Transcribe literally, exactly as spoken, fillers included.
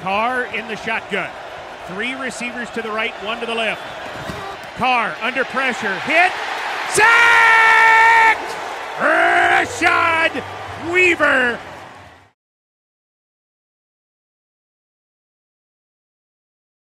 Carr in the shotgun. Three receivers to the right, one to the left. Carr under pressure, hit, sacked! Rashad Weaver